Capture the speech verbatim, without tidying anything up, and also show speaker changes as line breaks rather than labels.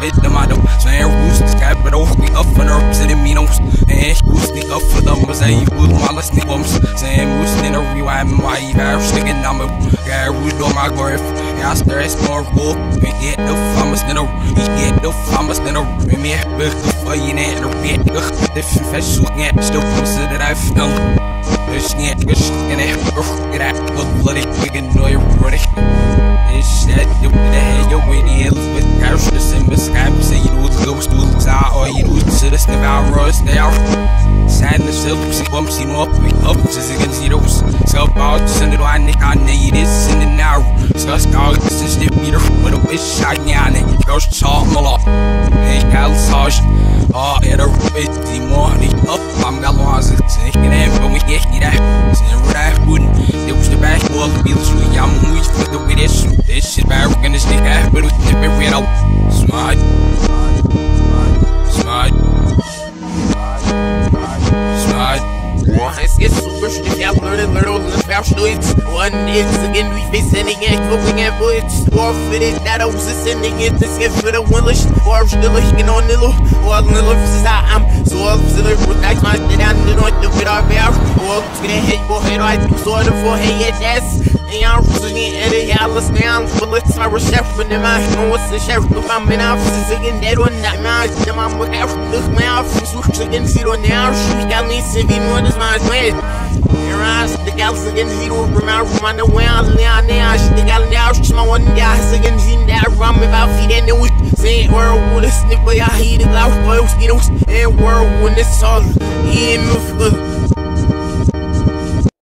bit the motto. Saying roost this capital, we up for the city minos. And roost me up for the Mazay, good malas nickums. Saying roost in a rewind my ear, sticking number. Yeah, root on my griff. Yeah, stress more rope. We get the farmers dinner. We get the farmers dinner. We make big for you and a bit. The fish get still closer that I felt. This can't wish in a get out of bloody big and no you're ready. It's that you the head your way the hills with couch the same as Skype say you know the ghost tools out or you know to the sniff out rust they are sad the silk see bumps you know up me up as against zeros so about to send it on Nick I need this in the now so start since the meter with a wish shot on it goes chalk malop hey gal sarge oh it a bit the morning up I'm got lost taking it when we get it out saying what I wouldn't there was the back wall the bills we I'm moving for the way this this shit bad we're gonna stick out but we tip it right out smart smart smart
es geht super stiff, ja, blöde, blöde, und das Verstutz. Und it's again, we face sending it, cooking it, but it's war for it, that I was sending it, this gift for the winless, or still looking on Nilo, or Nilo, this is how I'm so up to the root, I can't get down, you know, the bit of air, or it's gonna hit your head, I do sort of for hey, yes. And I'm singing at it, yeah, let's down, but let's my reception, and I know what's the sheriff, if I'm in office again, dead one, that man, I'm with half, look my office, which again, see on now, she got me, saving one is my way. Your eyes, the gals again, zero, remember, run away, I'm down now, she got now, she's my one guy, again, seen that rum about feet, and then we say, world, with a snip, but I hate it, loud, boys, you know, and world, when it's all, yeah, move,